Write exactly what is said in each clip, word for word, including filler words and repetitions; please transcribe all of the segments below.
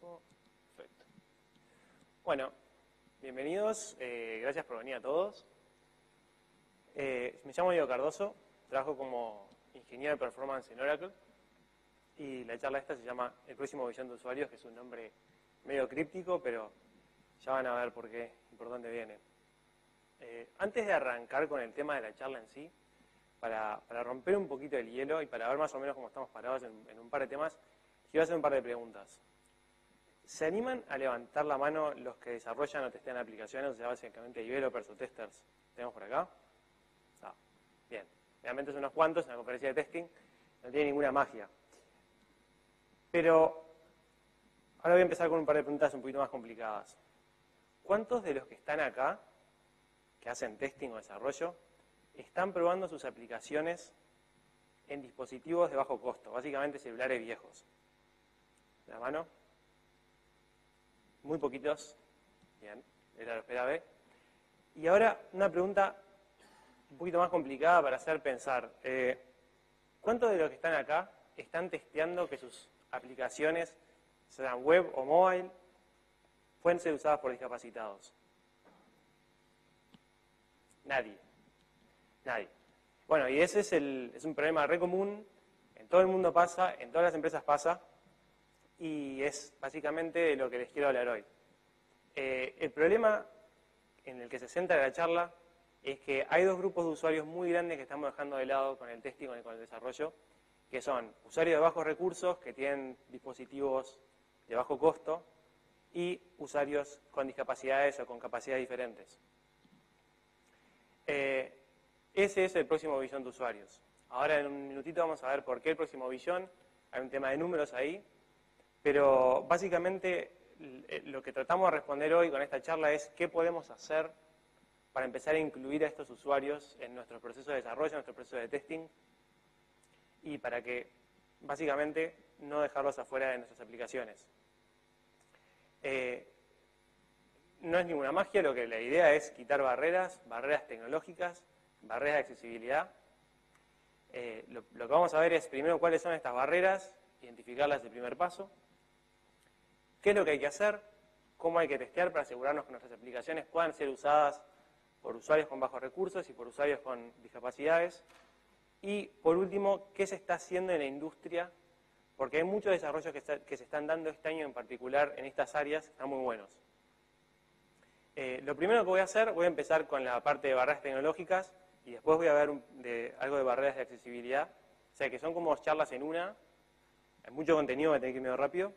tiempo. Perfecto. Bueno, bienvenidos. Eh, gracias por venir a todos. Eh, me llamo Diego Cardoso. Trabajo como ingeniero de performance en Oracle. Y la charla esta se llama El próximo billón de usuarios, que es un nombre medio críptico, pero ya van a ver por qué y por dónde viene. Eh, antes de arrancar con el tema de la charla en sí, para, para romper un poquito el hielo y para ver más o menos cómo estamos parados en, en un par de temas, quiero hacer un par de preguntas. ¿Se animan a levantar la mano los que desarrollan o testean aplicaciones? O sea, básicamente developers o testers. ¿Tenemos por acá? Ah, bien. Realmente son unos cuantos en la conferencia de testing. No tiene ninguna magia. Pero ahora voy a empezar con un par de preguntas un poquito más complicadas. ¿Cuántos de los que están acá, que hacen testing o desarrollo, están probando sus aplicaciones en dispositivos de bajo costo? Básicamente celulares viejos. ¿La mano? Muy poquitos. Bien, era lo esperable. Y ahora una pregunta un poquito más complicada para hacer pensar. Eh, ¿Cuántos de los que están acá están testeando que sus aplicaciones, sean web o mobile, pueden ser usadas por discapacitados? Nadie. Nadie. Bueno, y ese es, el, es un problema re común. En todo el mundo pasa, en todas las empresas pasa. Y es básicamente de lo que les quiero hablar hoy. Eh, el problema en el que se centra la charla es que hay dos grupos de usuarios muy grandes que estamos dejando de lado con el testing, con el, con el desarrollo, que son usuarios de bajos recursos que tienen dispositivos de bajo costo y usuarios con discapacidades o con capacidades diferentes. Eh, ese es el próximo billón de usuarios. Ahora en un minutito vamos a ver por qué el próximo billón. Hay un tema de números ahí. Pero básicamente lo que tratamos de responder hoy con esta charla es qué podemos hacer para empezar a incluir a estos usuarios en nuestro proceso de desarrollo, en nuestro proceso de testing, y para que básicamente no dejarlos afuera de nuestras aplicaciones. Eh, no es ninguna magia, lo que la idea es quitar barreras, barreras tecnológicas, barreras de accesibilidad. Eh, lo, lo que vamos a ver es primero cuáles son estas barreras, identificarlas es el primer paso. ¿Qué es lo que hay que hacer? ¿Cómo hay que testear para asegurarnos que nuestras aplicaciones puedan ser usadas por usuarios con bajos recursos y por usuarios con discapacidades? Y, por último, ¿qué se está haciendo en la industria? Porque hay muchos desarrollos que, está, que se están dando este año en particular en estas áreas, están muy buenos. Eh, lo primero que voy a hacer, voy a empezar con la parte de barreras tecnológicas y después voy a ver un, de, algo de barreras de accesibilidad. O sea, que son como charlas en una. Hay mucho contenido, voy a tener que ir medio rápido.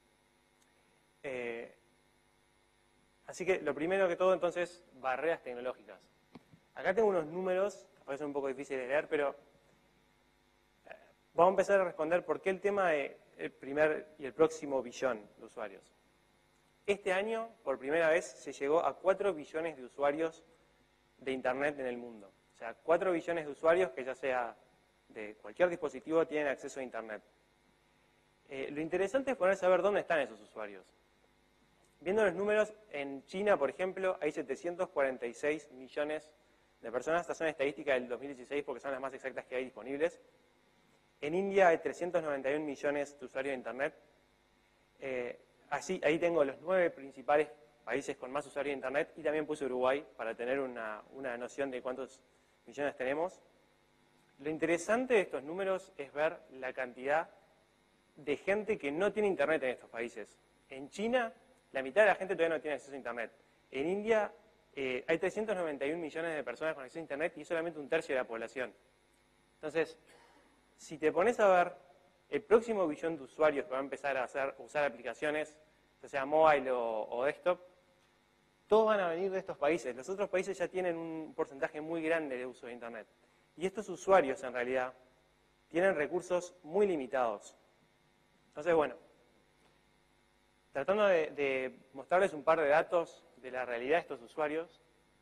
Eh, así que lo primero que todo, entonces, barreras tecnológicas. Acá tengo unos números, que parecen un poco difíciles de leer, pero eh, vamos a empezar a responder por qué el tema del primer y el próximo billón de usuarios. Este año, por primera vez, se llegó a cuatro billones de usuarios de Internet en el mundo. O sea, cuatro billones de usuarios que ya sea de cualquier dispositivo tienen acceso a Internet. Eh, lo interesante es ponerse a ver dónde están esos usuarios. Viendo los números, en China, por ejemplo, hay setecientos cuarenta y seis millones de personas. Estas son estadísticas del dos mil dieciséis porque son las más exactas que hay disponibles. En India hay trescientos noventa y un millones de usuarios de Internet. Eh, así, ahí tengo los nueve principales países con más usuarios de Internet y también puse Uruguay para tener una, una noción de cuántos millones tenemos. Lo interesante de estos números es ver la cantidad de gente que no tiene Internet en estos países. En China, la mitad de la gente todavía no tiene acceso a Internet. En India eh, hay trescientos noventa y un millones de personas con acceso a Internet y es solamente un tercio de la población. Entonces, si te pones a ver el próximo billón de usuarios que va a empezar a hacer, usar aplicaciones, ya sea mobile o, o desktop, todos van a venir de estos países. Los otros países ya tienen un porcentaje muy grande de uso de Internet. Y estos usuarios, en realidad, tienen recursos muy limitados. Entonces, bueno, tratando de, de mostrarles un par de datos de la realidad de estos usuarios.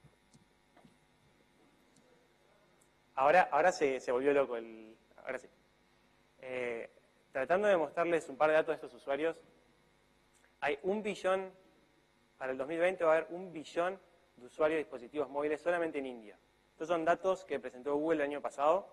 Ahora, ahora se, se volvió loco el... Ahora sí. Eh, tratando de mostrarles un par de datos de estos usuarios, hay un billón, para el dos mil veinte va a haber un billón de usuarios de dispositivos móviles solamente en India. Estos son datos que presentó Google el año pasado.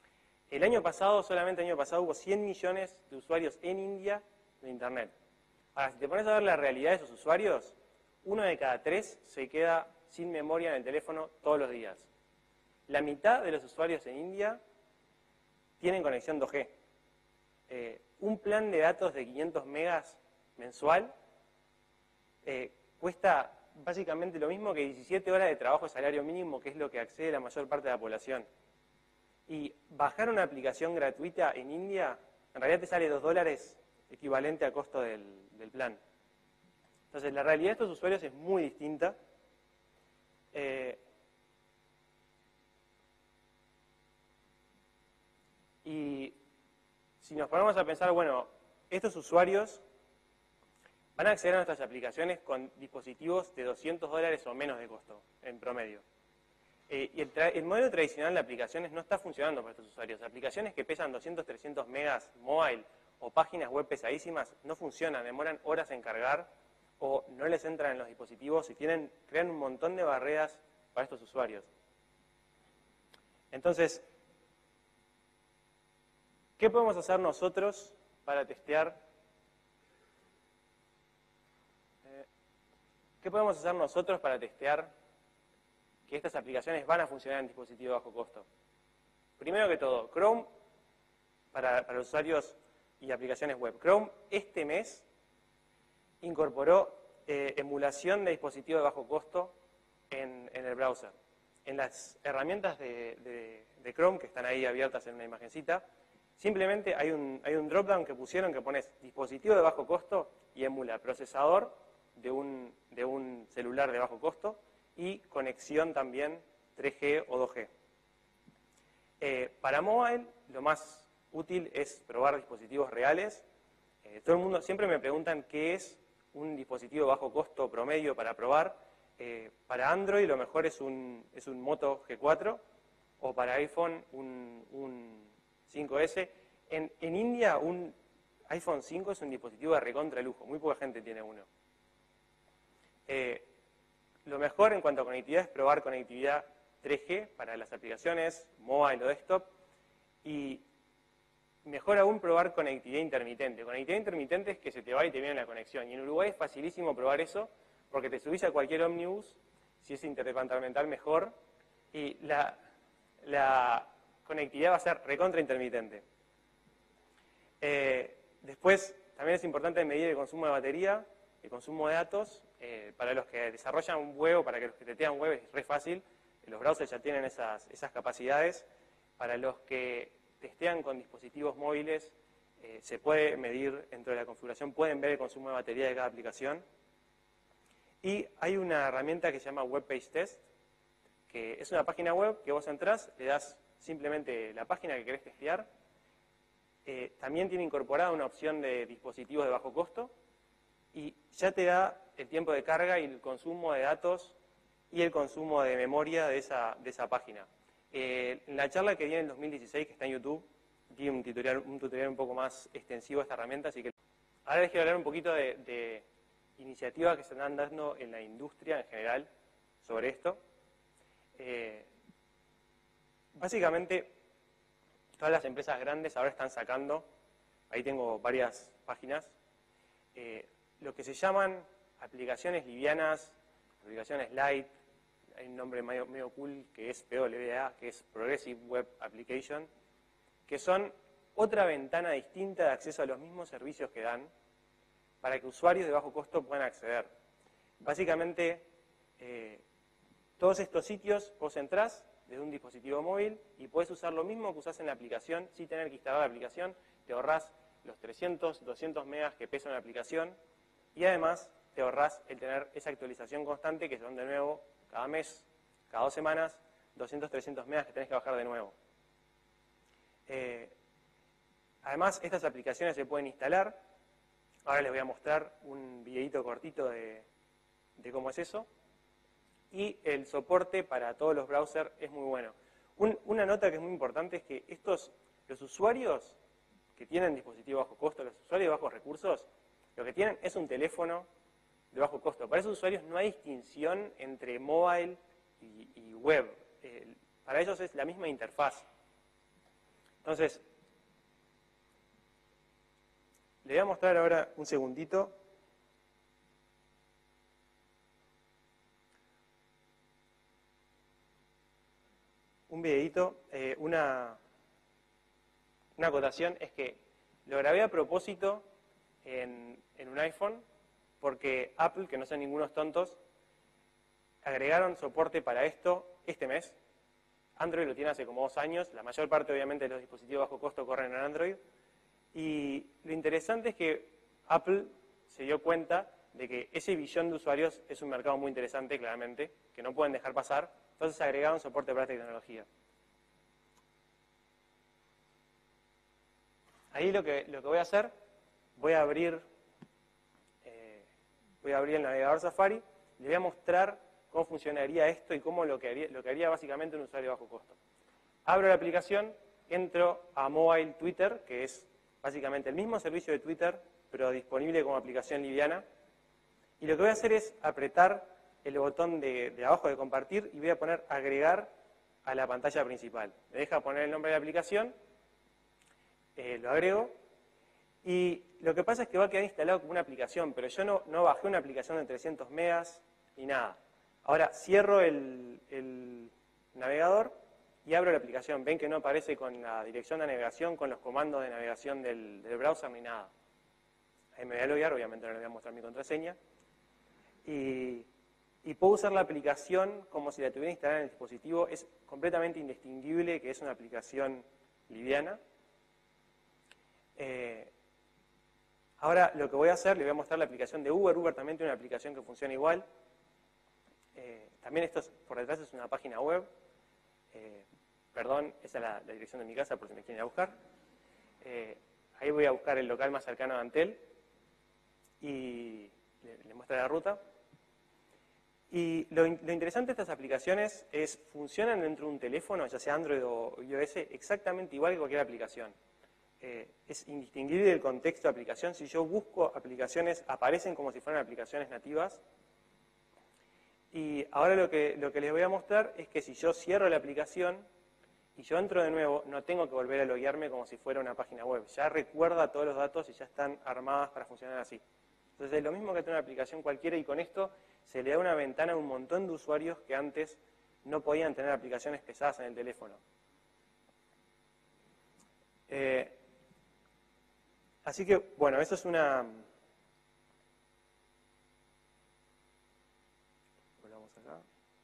El año pasado, solamente el año pasado, hubo cien millones de usuarios en India de Internet. Ahora, si te pones a ver la realidad de esos usuarios, uno de cada tres se queda sin memoria en el teléfono todos los días. La mitad de los usuarios en India tienen conexión dos G. Eh, un plan de datos de quinientos megas mensual eh, cuesta básicamente lo mismo que diecisiete horas de trabajo de salario mínimo, que es lo que accede la mayor parte de la población. Y bajar una aplicación gratuita en India, en realidad te sale dos dólares equivalente al costo del, del plan. Entonces, la realidad de estos usuarios es muy distinta. Eh, y si nos ponemos a pensar, bueno, estos usuarios van a acceder a nuestras aplicaciones con dispositivos de doscientos dólares o menos de costo, en promedio. Eh, y el, el modelo tradicional de aplicaciones no está funcionando para estos usuarios. Aplicaciones que pesan doscientos, trescientos megas mobile o páginas web pesadísimas no funcionan, demoran horas en cargar o no les entran en los dispositivos y tienen, crean un montón de barreras para estos usuarios. Entonces, ¿qué podemos hacer nosotros para testear? Eh, ¿Qué podemos hacer nosotros para testear que estas aplicaciones van a funcionar en dispositivos de bajo costo? Primero que todo, Chrome, para, para los usuarios y aplicaciones web. Chrome este mes incorporó eh, emulación de dispositivos de bajo costo en, en el browser. En las herramientas de, de, de Chrome, que están ahí abiertas en una imagencita, simplemente hay un, hay un drop-down que pusieron que pones dispositivo de bajo costo y emula procesador de un, de un celular de bajo costo y conexión también tres G o dos G. Eh, para mobile, lo más útil es probar dispositivos reales. Eh, todo el mundo, siempre me preguntan qué es un dispositivo bajo costo promedio para probar. Eh, para Android lo mejor es un, es un Moto G cuatro o para iPhone un, un cinco S. En, en India un iPhone cinco es un dispositivo de recontra lujo, muy poca gente tiene uno. Eh, lo mejor en cuanto a conectividad es probar conectividad tres G para las aplicaciones mobile o desktop y mejor aún probar conectividad intermitente. Conectividad intermitente es que se te va y te viene la conexión. Y en Uruguay es facilísimo probar eso porque te subís a cualquier ómnibus, si es interdepartamental mejor, y la, la conectividad va a ser recontra intermitente. Eh, después, también es importante medir el consumo de batería, el consumo de datos. Eh, para los que desarrollan un web o para los que tetean web es re fácil. Los browsers ya tienen esas, esas capacidades. Para los que testean con dispositivos móviles, eh, se puede medir dentro de la configuración, pueden ver el consumo de batería de cada aplicación. Y hay una herramienta que se llama Web Page Test, que es una página web que vos entrás, le das simplemente la página que querés testear. Eh, también tiene incorporada una opción de dispositivos de bajo costo y ya te da el tiempo de carga y el consumo de datos y el consumo de memoria de esa, de esa página. Eh, en la charla que di en el dos mil dieciséis, que está en YouTube, di un tutorial, un tutorial un poco más extensivo de esta herramienta, así que ahora les quiero hablar un poquito de, de iniciativas que se están dando en la industria en general sobre esto. Eh, básicamente, todas las empresas grandes ahora están sacando, ahí tengo varias páginas, eh, lo que se llaman aplicaciones livianas, aplicaciones light. Hay un nombre medio, medio cool que es P W A, que es Progressive Web Application, que son otra ventana distinta de acceso a los mismos servicios que dan para que usuarios de bajo costo puedan acceder. Básicamente, eh, todos estos sitios vos entrás desde un dispositivo móvil y podés usar lo mismo que usás en la aplicación sin tener que instalar la aplicación, te ahorrás los trescientos, doscientos megas que pesa una aplicación y además te ahorrás el tener esa actualización constante que son de nuevo cada mes, cada dos semanas, doscientos, trescientos megas que tenés que bajar de nuevo. Eh, además, estas aplicaciones se pueden instalar. Ahora les voy a mostrar un videito cortito de, de cómo es eso. Y el soporte para todos los browsers es muy bueno. Un, una nota que es muy importante es que estos, los usuarios que tienen dispositivos bajo costo, los usuarios de bajos recursos, lo que tienen es un teléfono de bajo costo. Para esos usuarios no hay distinción entre mobile y, y web. Eh, para ellos es la misma interfaz. Entonces, les voy a mostrar ahora un segundito un videíto, eh, una, una acotación es que lo grabé a propósito en, en un iPhone porque Apple, que no son ningunos tontos, agregaron soporte para esto este mes. Android lo tiene hace como dos años, la mayor parte obviamente de los dispositivos bajo costo corren en Android. Y lo interesante es que Apple se dio cuenta de que ese billón de usuarios es un mercado muy interesante, claramente, que no pueden dejar pasar, entonces agregaron soporte para esta tecnología. Ahí lo que, lo que voy a hacer, voy a abrir, eh, voy a abrir el navegador Safari, les voy a mostrar cómo funcionaría esto y cómo lo que haría, lo que haría básicamente un usuario bajo costo. Abro la aplicación, entro a Mobile Twitter, que es básicamente el mismo servicio de Twitter, pero disponible como aplicación liviana. Y lo que voy a hacer es apretar el botón de, de abajo de compartir y voy a poner agregar a la pantalla principal. Me deja poner el nombre de la aplicación, eh, lo agrego, y lo que pasa es que va a quedar instalado como una aplicación, pero yo no, no bajé una aplicación de trescientos megas ni nada. Ahora cierro el, el navegador y abro la aplicación. Ven que no aparece con la dirección de navegación, con los comandos de navegación del, del browser ni nada. Ahí me voy a loguear, obviamente no les voy a mostrar mi contraseña. Y, y puedo usar la aplicación como si la tuviera instalada en el dispositivo. Es completamente indistinguible que es una aplicación liviana. Eh, ahora lo que voy a hacer, les voy a mostrar la aplicación de Uber. Uber también tiene una aplicación que funciona igual. Eh, también esto es, por detrás es una página web. Eh, perdón, esa es la, la dirección de mi casa por si me quieren ir a buscar. Eh, ahí voy a buscar el local más cercano a Antel y le, le muestro la ruta. Y lo, lo interesante de estas aplicaciones es funcionan dentro de un teléfono, ya sea Android o iOS, exactamente igual que cualquier aplicación. Eh, es indistinguible el contexto de aplicación. Si yo busco aplicaciones, aparecen como si fueran aplicaciones nativas. Y ahora lo que, lo que les voy a mostrar es que si yo cierro la aplicación y yo entro de nuevo, no tengo que volver a loguearme como si fuera una página web. Ya recuerda todos los datos y ya están armadas para funcionar así. Entonces es lo mismo que tener una aplicación cualquiera y con esto se le da una ventana a un montón de usuarios que antes no podían tener aplicaciones pesadas en el teléfono. Eh, así que, bueno, eso es una... Volvamos acá.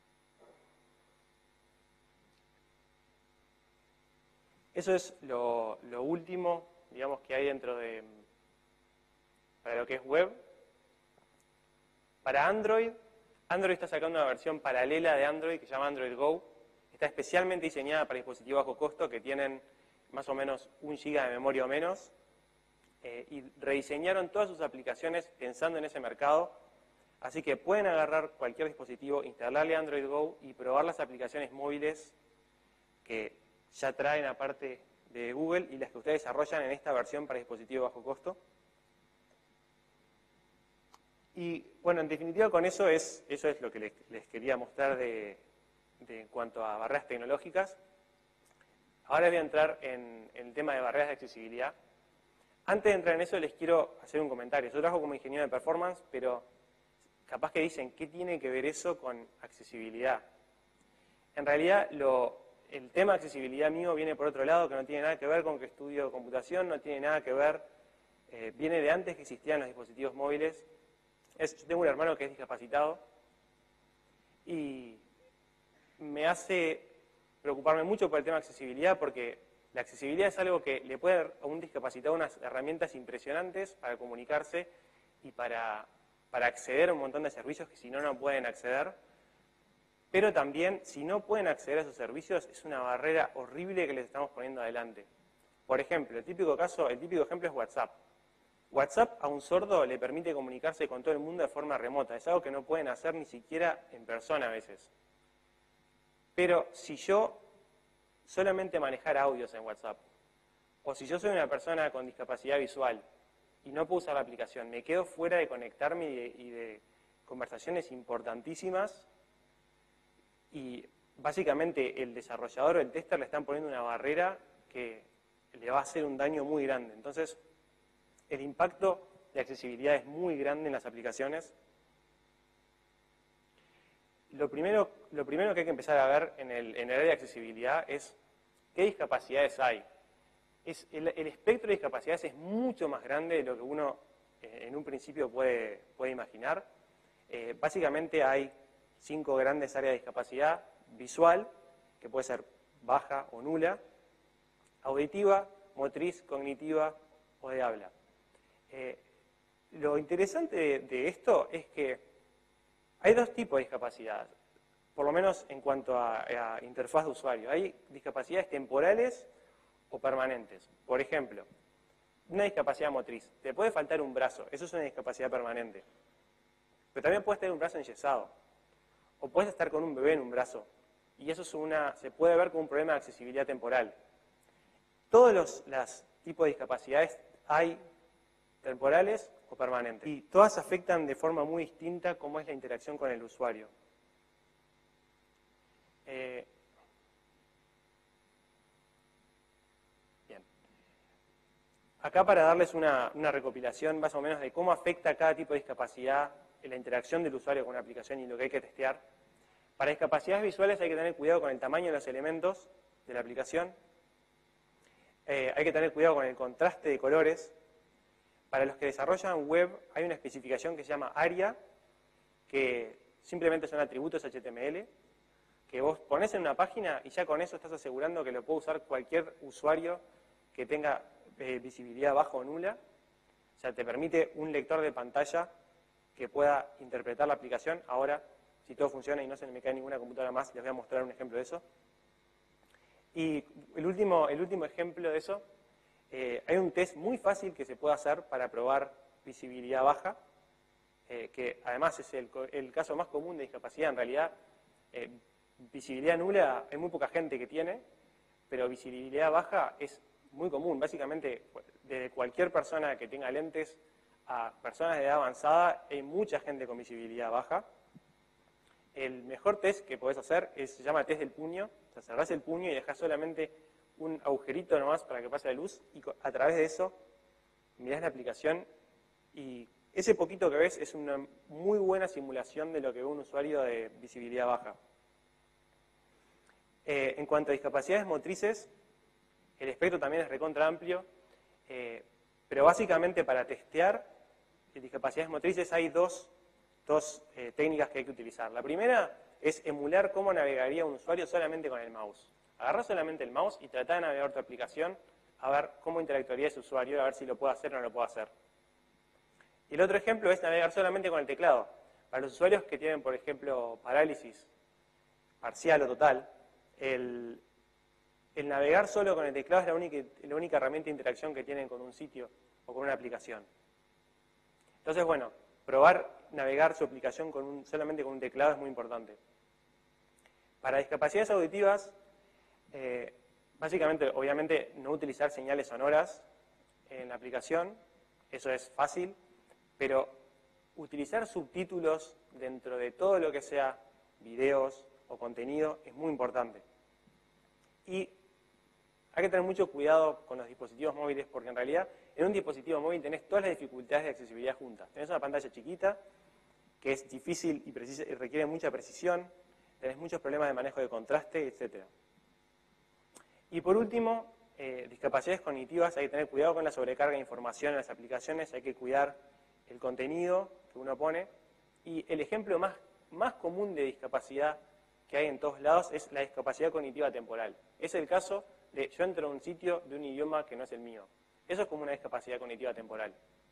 Eso es lo, lo último, digamos, que hay dentro de... para lo que es web. Para Android, Android está sacando una versión paralela de Android que se llama Android Go. Está especialmente diseñada para dispositivos bajo costo que tienen más o menos un giga de memoria o menos. Eh, y rediseñaron todas sus aplicaciones pensando en ese mercado. Así que pueden agarrar cualquier dispositivo, instalarle Android Go y probar las aplicaciones móviles que ya traen aparte de Google y las que ustedes desarrollan en esta versión para dispositivos bajo costo. Y bueno, en definitiva con eso es, eso es lo que les, les quería mostrar de, de, en cuanto a barreras tecnológicas. Ahora voy a entrar en, en el tema de barreras de accesibilidad. Antes de entrar en eso les quiero hacer un comentario. Yo trabajo como ingeniero de performance, pero capaz que dicen, ¿qué tiene que ver eso con accesibilidad? En realidad, lo, el tema de accesibilidad mío viene por otro lado, que no tiene nada que ver con que estudio computación, no tiene nada que ver, eh, viene de antes que existían los dispositivos móviles. Es, yo tengo un hermano que es discapacitado y me hace preocuparme mucho por el tema de accesibilidad porque la accesibilidad es algo que le puede dar a un discapacitado unas herramientas impresionantes para comunicarse y para, para acceder a un montón de servicios que si no, no pueden acceder. Pero también, si no pueden acceder a esos servicios, es una barrera horrible que les estamos poniendo adelante. Por ejemplo, el típico caso, el típico ejemplo es WhatsApp. WhatsApp a un sordo le permite comunicarse con todo el mundo de forma remota. Es algo que no pueden hacer ni siquiera en persona a veces. Pero si yo solamente manejar audios en WhatsApp, o si yo soy una persona con discapacidad visual y no puedo usar la aplicación, me quedo fuera de conectarme y de, y de conversaciones importantísimas y básicamente el desarrollador o el tester le están poniendo una barrera que le va a hacer un daño muy grande. Entonces, el impacto de accesibilidad es muy grande en las aplicaciones. lo primero, lo primero que hay que empezar a ver en el, en el área de accesibilidad es qué discapacidades hay. Es, el, el espectro de discapacidades es mucho más grande de lo que uno eh, en un principio puede, puede imaginar. Eh, básicamente hay cinco grandes áreas de discapacidad: visual, que puede ser baja o nula; auditiva, motriz, cognitiva o de habla. Eh, lo interesante de, de esto es que hay dos tipos de discapacidad, por lo menos en cuanto a, a interfaz de usuario. Hay discapacidades temporales o permanentes. Por ejemplo, una discapacidad motriz. Te puede faltar un brazo, eso es una discapacidad permanente. Pero también puedes tener un brazo enyesado. O puedes estar con un bebé en un brazo. Y eso es una, se puede ver como un problema de accesibilidad temporal. Todos los, los tipos de discapacidades hay temporales o permanentes. Y todas afectan de forma muy distinta cómo es la interacción con el usuario. Eh, bien. Acá para darles una, una recopilación más o menos de cómo afecta cada tipo de discapacidad en la interacción del usuario con una aplicación y lo que hay que testear. Para discapacidades visuales hay que tener cuidado con el tamaño de los elementos de la aplicación. Eh, hay que tener cuidado con el contraste de colores. Para los que desarrollan web hay una especificación que se llama ARIA, que simplemente son atributos H T M L, que vos ponés en una página y ya con eso estás asegurando que lo puede usar cualquier usuario que tenga eh, visibilidad baja o nula. O sea, te permite un lector de pantalla que pueda interpretar la aplicación. Ahora, si todo funciona y no se me cae ninguna computadora más, les voy a mostrar un ejemplo de eso. Y el último, el último ejemplo de eso, eh, hay un test muy fácil que se puede hacer para probar visibilidad baja, eh, que además es el, el caso más común de discapacidad. En realidad, eh, visibilidad nula hay muy poca gente que tiene, pero visibilidad baja es muy común. Básicamente, desde cualquier persona que tenga lentes a personas de edad avanzada, hay mucha gente con visibilidad baja. El mejor test que podés hacer es, se llama test del puño. O sea, cerrás el puño y dejás solamente un agujerito nomás para que pase la luz, y a través de eso mirás la aplicación y ese poquito que ves es una muy buena simulación de lo que ve un usuario de visibilidad baja. Eh, en cuanto a discapacidades motrices, el espectro también es recontra amplio, eh, pero básicamente para testear discapacidades motrices hay dos, dos eh, técnicas que hay que utilizar. La primera es emular cómo navegaría un usuario solamente con el mouse. Agarrar solamente el mouse y tratar de navegar tu aplicación a ver cómo interactuaría ese usuario, a ver si lo puede hacer o no lo puede hacer. Y el otro ejemplo es navegar solamente con el teclado. Para los usuarios que tienen, por ejemplo, parálisis parcial o total, el, el navegar solo con el teclado es la única, la única herramienta de interacción que tienen con un sitio o con una aplicación. Entonces, bueno, probar navegar su aplicación con un, solamente con un teclado es muy importante. Para discapacidades auditivas, eh, básicamente, obviamente, no utilizar señales sonoras en la aplicación, eso es fácil, pero utilizar subtítulos dentro de todo lo que sea videos o contenido es muy importante. Y hay que tener mucho cuidado con los dispositivos móviles, porque en realidad en un dispositivo móvil tenés todas las dificultades de accesibilidad juntas. Tenés una pantalla chiquita, que es difícil y, precisa, y requiere mucha precisión, tenés muchos problemas de manejo de contraste, etcétera. Y por último, eh, discapacidades cognitivas, hay que tener cuidado con la sobrecarga de información en las aplicaciones, hay que cuidar el contenido que uno pone. Y el ejemplo más, más común de discapacidad que hay en todos lados es la discapacidad cognitiva temporal. Es el caso de yo entro a un sitio de un idioma que no es el mío. Eso es como una discapacidad cognitiva temporal.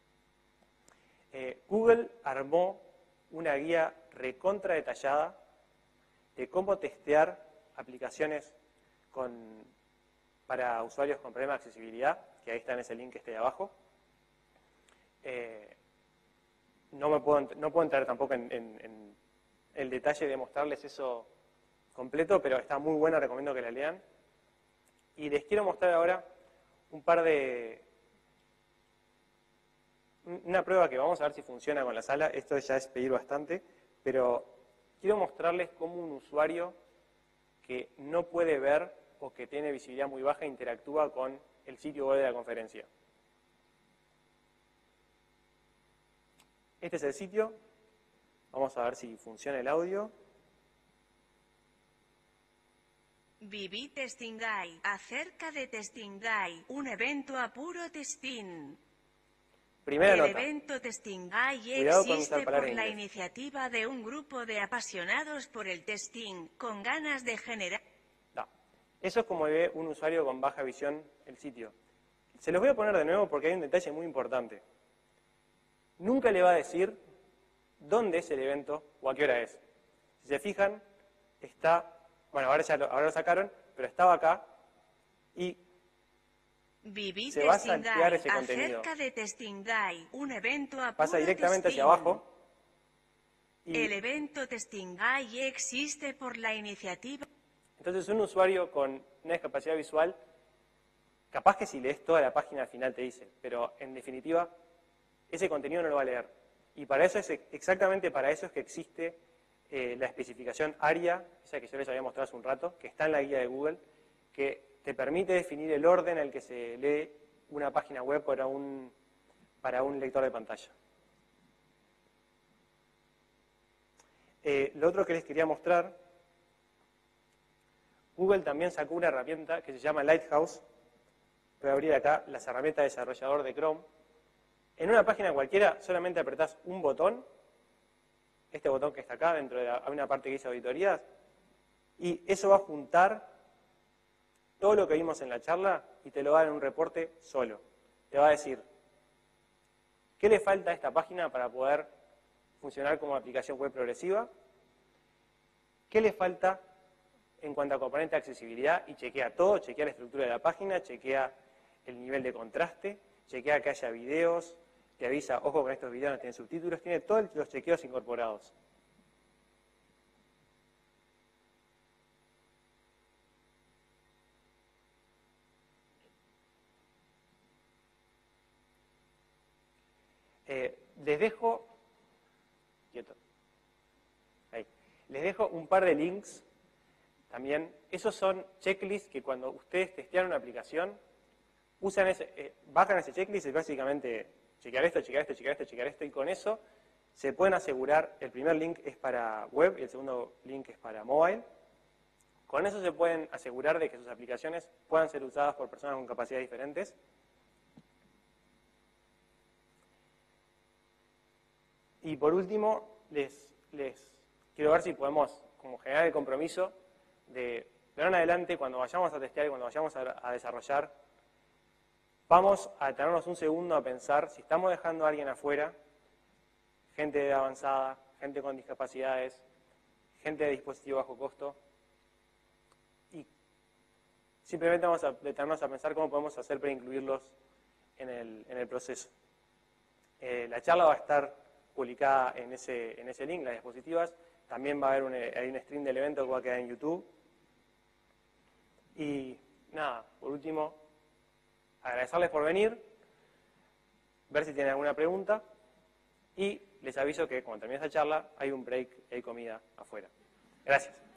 Eh, Google armó una guía recontra detallada de cómo testear aplicaciones con, para usuarios con problemas de accesibilidad, que ahí está en ese link que está ahí abajo. Eh, no, me puedo, no puedo entrar tampoco en, en, en el detalle de mostrarles eso completo, pero está muy buena, recomiendo que la lean. Y les quiero mostrar ahora un par de... una prueba que vamos a ver si funciona con la sala. Esto ya es pedir bastante, pero quiero mostrarles cómo un usuario que no puede ver o que tiene visibilidad muy baja interactúa con el sitio web de la conferencia. Este es el sitio. Vamos a ver si funciona el audio. Viví Testing Day, acerca de Testing Day, un evento a puro testing. Primera El nota. evento Testing Day Cuidado con usar existe por palabras en la inglés. iniciativa de un grupo de apasionados por el testing, con ganas de generar... No. Eso es como ve un usuario con baja visión el sitio. Se los voy a poner de nuevo porque hay un detalle muy importante. Nunca le va a decir dónde es el evento o a qué hora es. Si se fijan, está... Bueno, ahora, ya lo, ahora lo sacaron, pero estaba acá y Viví se va a Testing saltear Day, ese contenido. acerca de Testing Day, un evento a Pasa puro directamente hacia testing. abajo y El evento Testing Day existe por la iniciativa... entonces un usuario con una discapacidad visual, capaz que si lees toda la página al final te dice, pero en definitiva ese contenido no lo va a leer. Y para eso es exactamente para eso es que existe eh, la especificación ARIA, esa que yo les había mostrado hace un rato, que está en la guía de Google, que te permite definir el orden en el que se lee una página web para un, para un lector de pantalla. Eh, lo otro que les quería mostrar, Google también sacó una herramienta que se llama Lighthouse. Voy a abrir acá las herramientas de desarrollador de Chrome. En una página cualquiera solamente apretás un botón, este botón que está acá, dentro de la, hay una parte que dice auditorías, y eso va a juntar todo lo que vimos en la charla y te lo va a dar en un reporte solo. Te va a decir, ¿qué le falta a esta página para poder funcionar como aplicación web progresiva? ¿Qué le falta en cuanto a componente de accesibilidad? Y chequea todo, chequea la estructura de la página, chequea el nivel de contraste, chequea que haya videos, te avisa, ojo con estos videos no tienen subtítulos, tiene todos los chequeos incorporados. Eh, les dejo, quieto, ahí, les dejo un par de links también. Esos son checklists que cuando ustedes testean una aplicación, usan ese, eh, bajan ese checklist y básicamente chequear esto, chequear esto, chequear esto, chequear esto, y con eso se pueden asegurar, el primer link es para web y el segundo link es para mobile. Con eso se pueden asegurar de que sus aplicaciones puedan ser usadas por personas con capacidades diferentes. Y por último, les, les quiero ver si podemos como generar el compromiso de, de ahora en adelante, cuando vayamos a testear y cuando vayamos a, a desarrollar, vamos a detenernos un segundo a pensar si estamos dejando a alguien afuera, gente de edad avanzada, gente con discapacidades, gente de dispositivo bajo costo, y simplemente vamos a detenernos a pensar cómo podemos hacer para incluirlos en el, en el proceso. Eh, la charla va a estar publicada en ese, en ese link, las diapositivas. También va a haber un, hay un stream del evento que va a quedar en YouTube. Y nada, por último, agradecerles por venir, ver si tienen alguna pregunta y les aviso que cuando termine esta charla hay un break y hay comida afuera. Gracias.